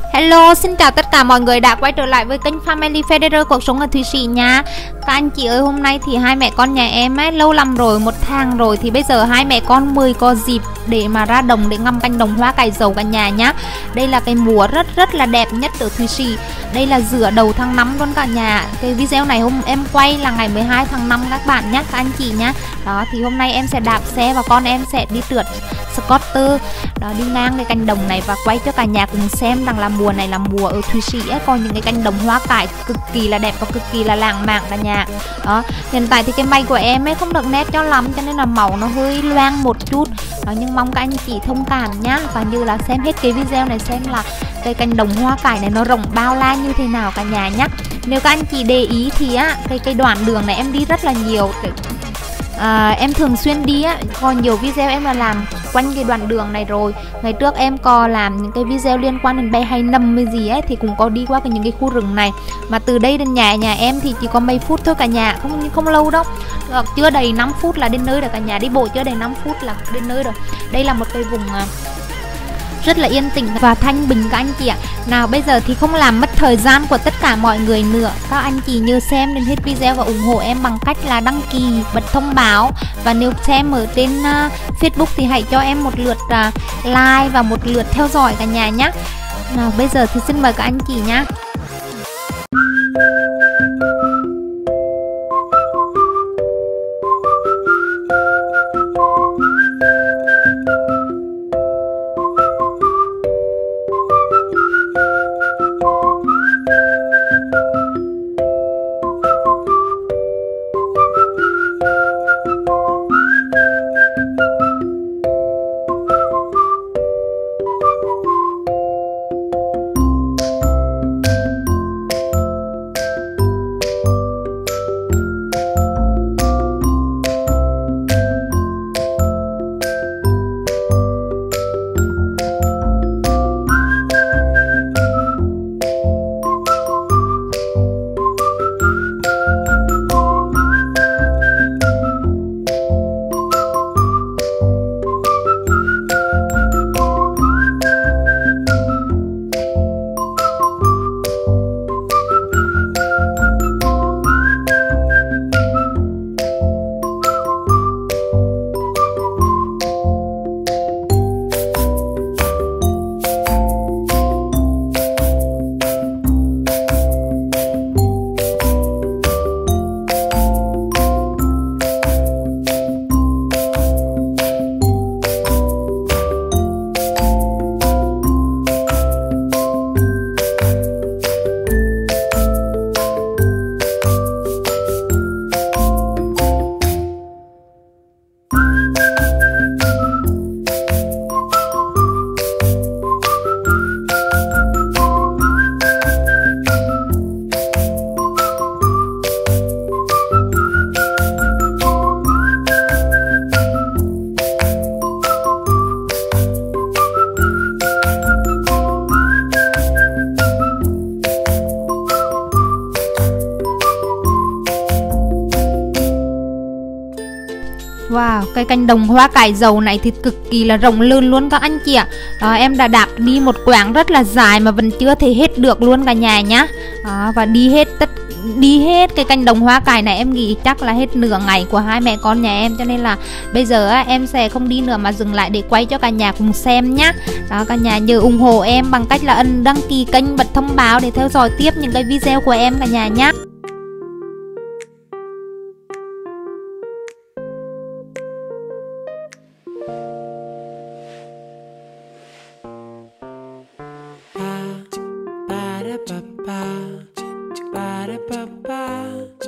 Hello, xin chào tất cả mọi người đã quay trở lại với kênh Family Federer cuộc sống ở Thụy Sĩ nha. Các anh chị ơi, hôm nay thì hai mẹ con nhà em ấy, lâu lắm rồi, một tháng rồi thì bây giờ hai mẹ con mới có dịp để mà ra đồng để ngắm cánh đồng hoa cải dầu cả nhà nhá. Đây là cái mùa rất là đẹp nhất ở Thụy Sĩ. Đây là giữa đầu tháng 5 luôn cả nhà. Cái video này hôm em quay là ngày 12 tháng 5 các bạn nhé, các anh chị nhá. Đó thì hôm nay em sẽ đạp xe và con em sẽ đi trượt scooter đó, đi ngang cái cánh đồng này và quay cho cả nhà cùng xem rằng là mùa này là mùa ở Thụy Sĩ ấy, có những cái cánh đồng hoa cải cực kỳ là đẹp và cực kỳ là lãng mạn cả nhà. Đó, hiện tại thì cái máy của em ấy không được nét cho lắm cho nên là màu nó hơi loang một chút đó, nhưng mong các anh chị thông cảm nhá, và như là xem hết cái video này xem là cái cánh đồng hoa cải này nó rộng bao la như thế nào cả nhà nhá. Nếu các anh chị để ý thì á, cái đoạn đường này em đi rất là nhiều. Em thường xuyên đi á, còn nhiều video em là làm quanh cái đoạn đường này rồi. Ngày trước em có làm những cái video liên quan đến bay hay nằm hay gì ấy thì cũng có đi qua những cái khu rừng này. Mà từ đây đến nhà em thì chỉ có mấy phút thôi cả nhà, không lâu đâu. Chưa đầy 5 phút là đến nơi rồi cả nhà, đi bộ chưa đầy 5 phút là đến nơi rồi. Đây là một cái vùng rất là yên tĩnh và thanh bình các anh chị ạ. Nào bây giờ thì không làm mất thời gian của tất cả mọi người nữa, các anh chị nhớ xem đến hết video và ủng hộ em bằng cách là đăng ký, bật thông báo, và nếu xem ở trên Facebook thì hãy cho em một lượt like và một lượt theo dõi cả nhà nhé. Nào bây giờ thì xin mời các anh chị nhé. Wow, cái cánh đồng hoa cải dầu này thì cực kỳ là rộng lớn luôn các anh chị ạ. Em đã đạp đi một quãng rất là dài mà vẫn chưa thể hết được luôn cả nhà nhá. Và đi hết cái cánh đồng hoa cải này em nghĩ chắc là hết nửa ngày của hai mẹ con nhà em, cho nên là bây giờ em sẽ không đi nữa mà dừng lại để quay cho cả nhà cùng xem nhá. Đó, cả nhà nhớ ủng hộ em bằng cách là ấn đăng ký kênh, bật thông báo để theo dõi tiếp những cái video của em cả nhà nhá. Ba da ba ba ba da ba ba.